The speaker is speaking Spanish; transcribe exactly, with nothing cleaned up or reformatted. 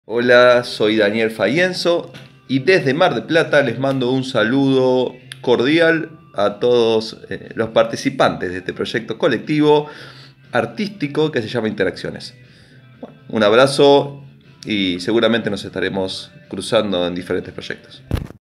Hola, soy Daniel Faienzo y desde Mar del Plata les mando un saludo cordial a todos eh, los participantes de este proyecto colectivo artístico que se llama Interacciones. Bueno, un abrazo y seguramente nos estaremos cruzando en diferentes proyectos.